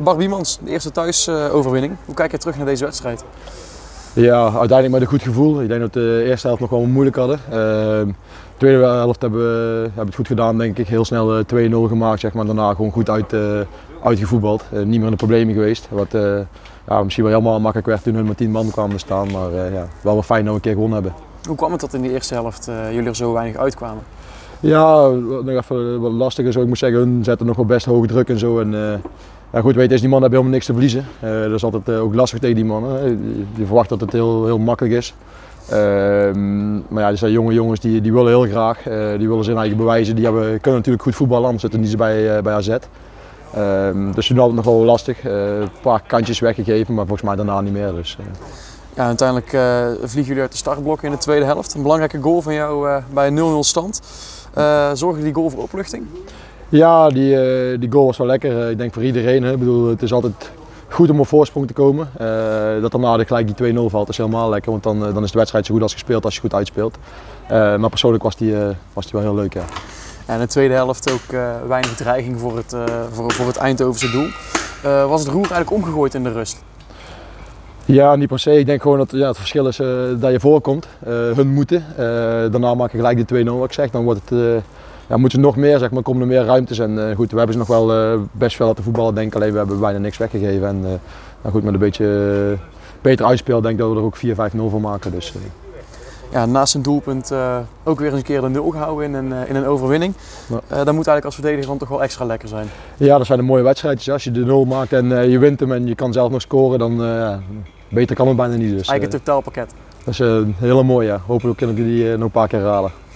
Bart Biemans, de eerste thuisoverwinning. Hoe kijk je terug naar deze wedstrijd? Ja, uiteindelijk met een goed gevoel. Ik denk dat we de eerste helft nog wel moeilijk hadden. De tweede helft hebben we het goed gedaan, denk ik. Heel snel 2-0 gemaakt, zeg maar. Daarna gewoon goed uitgevoetbald. Niet meer in de problemen geweest. Wat misschien wel helemaal makkelijk werd toen we met 10 man kwamen te staan. Maar wel fijn dat we een keer gewonnen hebben. Hoe kwam het dat in de eerste helft jullie er zo weinig uitkwamen? Ja, nog even wat lastig en zo. Ik moet zeggen, hun zetten nog wel best hoge druk en zo. Ja, goed, weet je, die mannen hebben helemaal niks te verliezen. Dat is altijd ook lastig tegen die mannen. Je verwacht dat het heel makkelijk is. Maar ja, er zijn jonge jongens die willen heel graag. Die willen zich eigen bewijzen. Die kunnen natuurlijk goed voetballen, anders zitten niet bij AZ. Dus toen had het nog wel lastig. Een paar kantjes weggegeven, maar volgens mij daarna niet meer. Dus, Ja, uiteindelijk vliegen jullie uit de startblokken in de tweede helft. Een belangrijke goal van jou bij een 0-0 stand. Zorgde die goal voor opluchting? Ja, die goal was wel lekker. Ik denk voor iedereen. Hè. Ik bedoel, het is altijd goed om op voorsprong te komen. Dat daarna gelijk die 2-0 valt is helemaal lekker. Want dan is de wedstrijd zo goed als gespeeld als je goed uitspeelt. Maar persoonlijk was die wel heel leuk. Ja. En in de tweede helft ook weinig dreiging voor het Eindhovense doel. Was het roer eigenlijk omgegooid in de rust? Ja, niet per se. Ik denk gewoon dat het verschil is dat je voorkomt. Hun moeten. Daarna maak je gelijk de 2-0 wat ik zeg. Dan wordt het, moeten we nog meer, zeg maar, komen er meer ruimtes. En goed, we hebben ze nog wel best veel laten voetballen, denk ik. Alleen we hebben bijna niks weggegeven. En goed, met een beetje beter uitspelen denk ik dat we er ook 4-5-0 voor maken. Dus, Ja, naast een doelpunt ook weer eens een keer de 0 gehouden in een overwinning. Ja. Dat moet eigenlijk als verdediger dan toch wel extra lekker zijn. Ja, dat zijn de mooie wedstrijdjes. Als je de 0 maakt en je wint hem en je kan zelf nog scoren, dan beter kan het bijna niet. Dus, Eigenlijk het totaalpakket. dat is heel mooi, ja. Hopelijk kunnen we die nog een paar keer herhalen.